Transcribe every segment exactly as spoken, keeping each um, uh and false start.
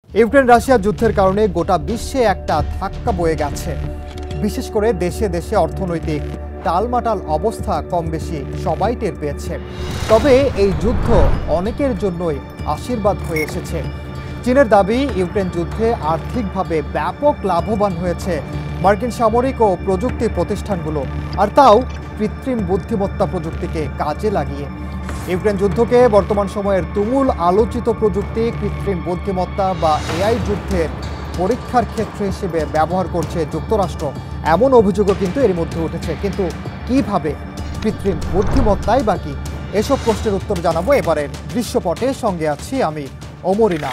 Ukraine Russia যুদ্ধের কারণে গোটা বিশ্বে একটা ধাক্কা বয়ে গেছে। বিশেষ করে দেশে দেশে অর্থনৈতিক টালমাটাল অবস্থা কম বেশি সবাই টের পেয়েছে। তবে এই যুদ্ধ অনেকের জন্যই আশীর্বাদ হয়ে এসেছে। চীনের দাবি, ইউক্রেন যুদ্ধে আর্থিকভাবে ব্যাপক লাভবান হয়েছে মার্কিন সামরিক ও প্রযুক্তি প্রতিষ্ঠানগুলো, আর তাও কৃত্রিম বুদ্ধিমত্তা প্রযুক্তিকে কাজে লাগিয়ে। ইউক্রেন যুদ্ধকে বর্তমান সময়ের তুমুল আলোচিত প্রযুক্তি কৃত্রিম বুদ্ধিমত্তা বা এআই যুদ্ধের পরীক্ষার ক্ষেত্র হিসেবে ব্যবহার করছে যুক্তরাষ্ট্র, এমন অভিযোগও কিন্তু এর মধ্যে উঠেছে। কিন্তু কিভাবে, কৃত্রিম বুদ্ধিমত্তাই বা কি, এসব প্রশ্নের উত্তর জানাবো এবারের দৃশ্যপটে। সঙ্গে আছি আমি অমরিনা।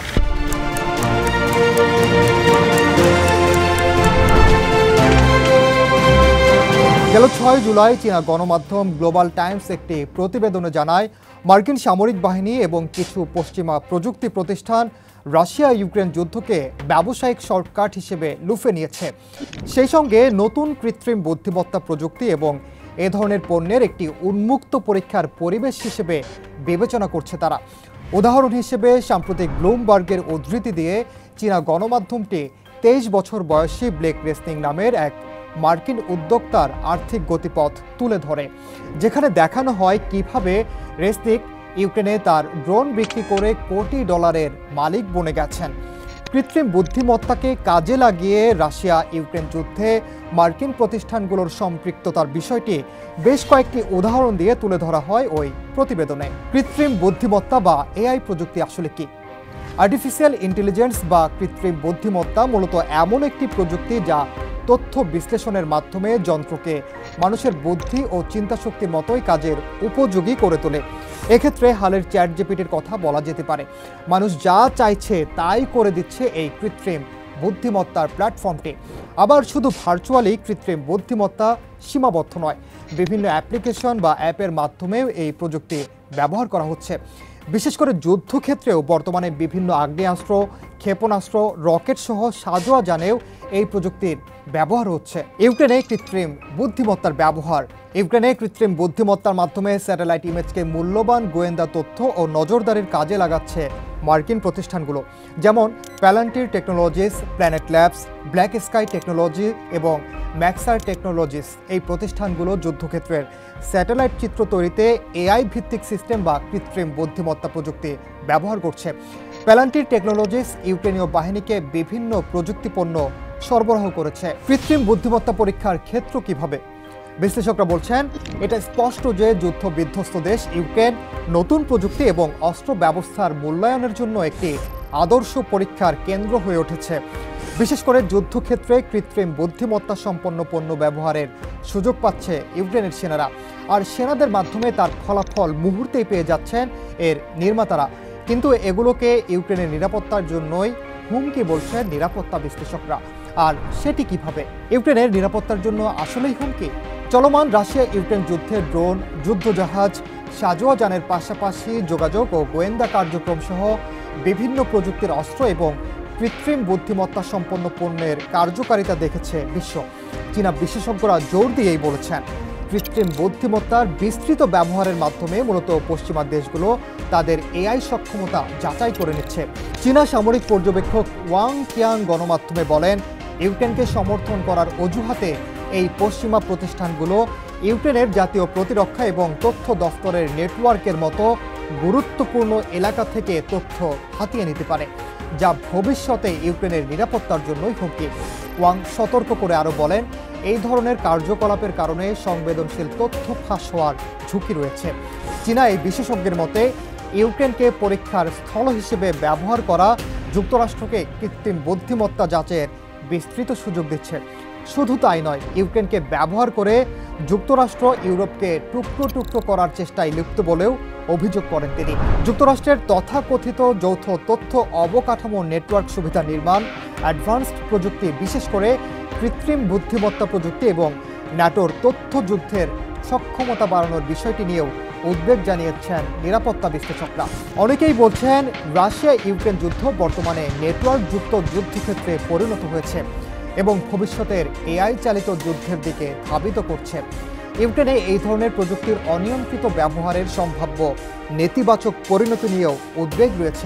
গেল ছয় জুলাই চীনা গণমাধ্যম গ্লোবাল টাইমস একটি প্রতিবেদনে জানায়, মার্কিন সামরিক বাহিনী এবং কিছু পশ্চিমা প্রযুক্তি প্রতিষ্ঠান রাশিয়া ইউক্রেন যুদ্ধকে ব্যবসায়িক শর্টকাট হিসেবে লুফে নিয়েছে। সেই সঙ্গে নতুন কৃত্রিম বুদ্ধিমত্তা প্রযুক্তি এবং এ ধরনের পণ্যের একটি উন্মুক্ত পরীক্ষার পরিবেশ হিসেবে বিবেচনা করছে তারা। উদাহরণ হিসেবে সাম্প্রতিক ব্লুমবার্গের উদ্ধৃতি দিয়ে চীনা গণমাধ্যমটি তেইশ বছর বয়সী ব্লেক রেসনিং নামের এক মার্কিন উদ্যোক্তার আর্থিক গতিপথ তুলে ধরে, যেখানে দেখানো হয় কিভাবে রেসনিক ইউক্রেনে তার ড্রোন বিক্রি করে কোটি ডলারের মালিক বনে গেছেন। কৃত্রিম বুদ্ধিমত্তাকে কাজে লাগিয়ে রাশিয়া ইউক্রেন যুদ্ধে মার্কিন প্রতিষ্ঠানগুলোর সম্পৃক্ততার বিষয়টি বেশ কয়েকটি উদাহরণ দিয়ে তুলে ধরা হয় ওই প্রতিবেদনে। কৃত্রিম বুদ্ধিমত্তা বা এআই প্রযুক্তি আসলে কি? আর্টিফিশিয়াল ইন্টেলিজেন্স বা কৃত্রিম বুদ্ধিমত্তা মূলত এমন একটি প্রযুক্তি যা তথ্য বিশ্লেষণের মাধ্যমে যন্ত্রকে মানুষের বুদ্ধি ও চিন্তাশক্তির মতোই কাজের উপযোগী করে তোলে। এক্ষেত্রে হালের চ্যাট জিপিটির কথা বলা যেতে পারে। মানুষ যা চাইছে তাই করে দিচ্ছে এই কৃত্রিম বুদ্ধিমত্তার প্ল্যাটফর্মটি। আবার শুধু ভার্চুয়ালি কৃত্রিম বুদ্ধিমত্তা সীমাবদ্ধ নয়, বিভিন্ন অ্যাপ্লিকেশন বা অ্যাপের মাধ্যমেও এই প্রযুক্তি ব্যবহার করা হচ্ছে। বিশেষ করে যুদ্ধক্ষেত্রেও বর্তমানে বিভিন্ন আগ্নেয়াস্ত্র, ক্ষেপণাস্ত্র, রকেট সহ সাজোয়া যানেও এই প্রযুক্তির ব্যবহার হচ্ছে। ইউক্রেনে কৃত্রিম বুদ্ধিমত্তার ব্যবহার। ইউক্রেনে কৃত্রিম বুদ্ধিমত্তার মাধ্যমে স্যাটেলাইট ইমেজকে মূল্যবান গোয়েন্দা তথ্য ও নজরদারির কাজে লাগাচ্ছে মার্কিন প্রতিষ্ঠানগুলো, যেমন Palantir Technologies, Planet Labs, Black Sky Technology এবং ম্যাক্সার টেকনোলজিস। এই প্রতিষ্ঠানগুলো যুদ্ধক্ষেত্রের স্যাটেলাইট চিত্র তৈরিতে এআই ভিত্তিক সিস্টেম বা কৃত্রিম বুদ্ধিমত্তা প্রযুক্তি ব্যবহার করছে। প্যালান্টির টেকনোলজিস ইউক্রেনীয় বাহিনীকে বিভিন্ন প্রযুক্তি পণ্য সরবরাহ করেছে। কৃত্রিম বুদ্ধিমত্তা পরীক্ষার ক্ষেত্র কিভাবে? বিশ্লেষকরা বলছেন, এটা স্পষ্ট যে যুদ্ধ বিধ্বস্ত দেশ ইউক্রেন নতুন প্রযুক্তি এবং অস্ত্র ব্যবস্থার মূল্যায়নের জন্য একটি আদর্শ পরীক্ষার কেন্দ্র হয়ে উঠেছে। বিশেষ করে যুদ্ধক্ষেত্রে কৃত্রিম বুদ্ধিমত্তা সম্পন্ন পণ্য ব্যবহারের সুযোগ পাচ্ছে ইউক্রেনের সেনারা, আর সেনাদের মাধ্যমে তার ফলাফল মুহূর্তেই পেয়ে যাচ্ছেন এর নির্মাতারা। কিন্তু এগুলোকে ইউক্রেনের নিরাপত্তার জন্যই হুমকি বলছেন নিরাপত্তা বিশ্লেষকরা। আর সেটি কিভাবে? ইউক্রেনের নিরাপত্তার জন্য আসলেই হুমকি? চলমান রাশিয়া ইউক্রেন যুদ্ধের ড্রোন, যুদ্ধজাহাজ, সাজোয়া যানের পাশাপাশি যোগাযোগ ও গোয়েন্দা কার্যক্রম সহ বিভিন্ন প্রযুক্তির অস্ত্র এবং কৃত্রিম বুদ্ধিমত্তা সম্পন্ন পণ্যের কার্যকারিতা দেখেছে বিশ্ব। চীনা বিশেষজ্ঞরা জোর দিয়েই বলেছেন, কৃত্রিম বুদ্ধিমত্তার বিস্তৃত ব্যবহারের মাধ্যমে মূলত পশ্চিমা দেশগুলো তাদের এআই সক্ষমতা যাচাই করে নিচ্ছে। চীনা সামরিক পর্যবেক্ষক ওয়াং কিয়াং গণমাধ্যমে বলেন, ইউক্রেনকে সমর্থন করার অজুহাতে এই পশ্চিমা প্রতিষ্ঠানগুলো ইউক্রেনের জাতীয় প্রতিরক্ষা এবং তথ্য দফতরের নেটওয়ার্কের মতো গুরুত্বপূর্ণ এলাকা থেকে তথ্য হাতিয়ে নিতে পারে, যা ভবিষ্যতে ইউক্রেনের নিরাপত্তার জন্যই হুমকি। ওয়াং সতর্ক করে আরও বলেন, এই ধরনের কার্যকলাপের কারণে সংবেদনশীল তথ্য ফাঁস হওয়ার ঝুঁকি রয়েছে। চীনা এই বিশেষজ্ঞের মতে, ইউক্রেনকে পরীক্ষার স্থল হিসেবে ব্যবহার করা যুক্তরাষ্ট্রকে কৃত্রিম বুদ্ধিমত্তা যাচের বিস্তৃত সুযোগ দিচ্ছে। শুধু তাই নয়, ইউক্রেনকে ব্যবহার করে যুক্তরাষ্ট্র ইউরোপকে টুকরো টুকরো করার চেষ্টায় লিপ্ত বলেও অভিযোগ করেন তিনি। যুক্তরাষ্ট্রের তথাকথিত যৌথ তথ্য অবকাঠামো নেটওয়ার্ক সুবিধা নির্মাণ, অ্যাডভান্সড প্রযুক্তি, বিশেষ করে কৃত্রিম বুদ্ধিমত্তা প্রযুক্তি এবং ন্যাটোর তথ্য যুদ্ধের সক্ষমতা বাড়ানোর বিষয়টি নিয়েও উদ্বেগ জানিয়েছেন নিরাপত্তা বিশ্লেষকরা। অনেকেই বলছেন, রাশিয়া ইউক্রেন যুদ্ধ বর্তমানে নেটওয়ার্ক যুক্ত যুদ্ধক্ষেত্রে পরিণত হয়েছে এবং ভবিষ্যতের এআই চালিত যুদ্ধের দিকে ধাবিত করছে। ইউক্রেনে এই ধরনের প্রযুক্তির অনিয়ন্ত্রিত ব্যবহারের সম্ভাব্য নেতিবাচক পরিণতি নিয়েও উদ্বেগ রয়েছে।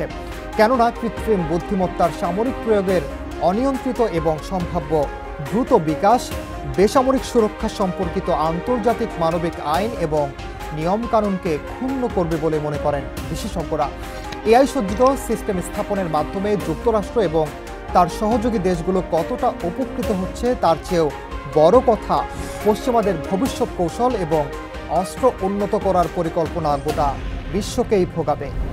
কেননা কৃত্রিম বুদ্ধিমত্তার সামরিক প্রয়োগের অনিয়ন্ত্রিত এবং সম্ভাব্য দ্রুত বিকাশ বেসামরিক সুরক্ষা সম্পর্কিত আন্তর্জাতিক মানবিক আইন এবং নিয়মকানুনকে ক্ষুণ্ণ করবে বলে মনে করেন বিশেষজ্ঞরা। এআই সজ্জিত সিস্টেম স্থাপনের মাধ্যমে যুক্তরাষ্ট্র এবং তার সহযোগী দেশগুলো কতটা উপকৃত হচ্ছে তার চেয়েও বড় কথা পশ্চিমাদের ভবিষ্যৎ কৌশল এবং অস্ত্র উন্নত করার পরিকল্পনা গোটা বিশ্বকেই ভোগাবে।